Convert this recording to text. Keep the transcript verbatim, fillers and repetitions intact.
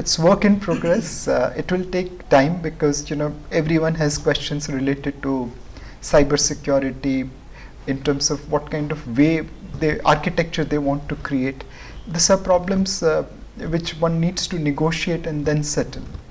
it's work in progress. Uh, it will take time because you know everyone has questions related to cyber security in terms of what kind of way the architecture they want to create. These are problems uh, which one needs to negotiate and then settle.